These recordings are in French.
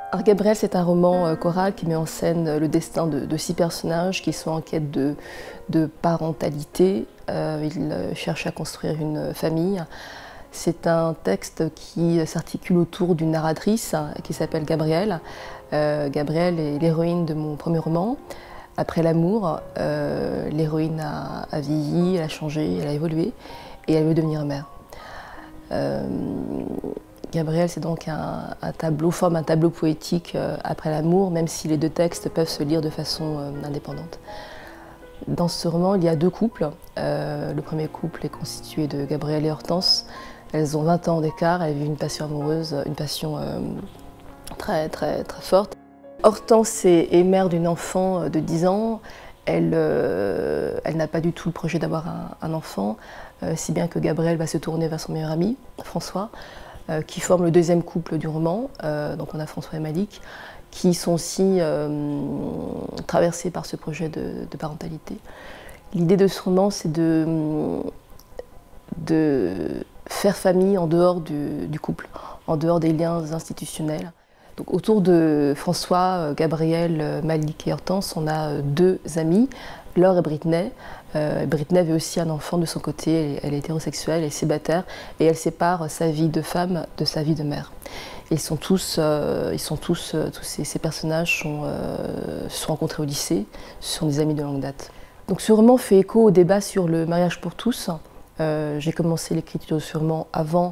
Alors Gabriel, c'est un roman choral qui met en scène le destin de 6 personnages qui sont en quête de parentalité. Ils cherchent à construire une famille. C'est un texte qui s'articule autour d'une narratrice qui s'appelle Gabrielle. Gabrielle est l'héroïne de mon premier roman. Après l'amour, l'héroïne a vieilli, elle a changé, elle a évolué et elle veut devenir mère. Gabrielle, c'est donc un tableau, forme un tableau poétique après l'amour, même si les deux textes peuvent se lire de façon indépendante. Dans ce roman, il y a 2 couples. Le premier couple est constitué de Gabrielle et Hortense. Elles ont 20 ans d'écart, elles vivent une passion amoureuse, une passion très forte. Hortense est mère d'une enfant de 10 ans. Elle n'a pas du tout le projet d'avoir un enfant, si bien que Gabrielle va se tourner vers son meilleur ami, François, qui forme le deuxième couple du roman. Donc on a François et Malik, qui sont aussi traversés par ce projet de parentalité. L'idée de ce roman, c'est de faire famille en dehors du couple, en dehors des liens institutionnels. Donc, autour de François, Gabrielle, Malik et Hortense, on a 2 amis, Laure et Britney. Britney veut aussi un enfant de son côté, elle est hétérosexuelle, elle est célibataire et elle sépare sa vie de femme de sa vie de mère. Tous ces personnages se sont rencontrés au lycée, ce sont des amis de longue date. Donc ce roman fait écho au débat sur le mariage pour tous. J'ai commencé l'écriture de ce roman avant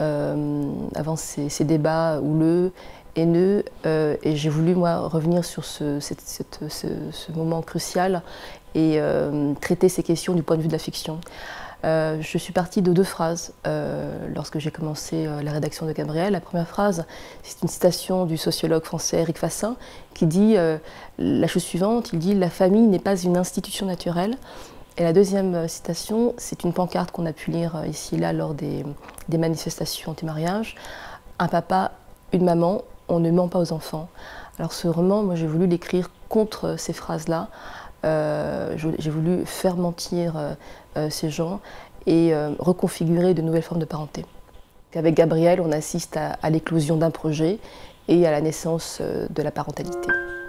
ces débats houleux, haineux, et j'ai voulu moi revenir sur ce moment crucial et traiter ces questions du point de vue de la fiction. Je suis partie de 2 phrases lorsque j'ai commencé la rédaction de Gabrielle. La première phrase, c'est une citation du sociologue français Éric Fassin qui dit la chose suivante, il dit « La famille n'est pas une institution naturelle ». Et la deuxième citation, c'est une pancarte qu'on a pu lire ici et là lors des manifestations anti-mariage. Un papa, une maman, on ne ment pas aux enfants. Alors ce roman, moi j'ai voulu l'écrire contre ces phrases-là. J'ai voulu faire mentir ces gens et reconfigurer de nouvelles formes de parenté. Avec Gabrielle, on assiste à l'éclosion d'un projet et à la naissance de la parentalité.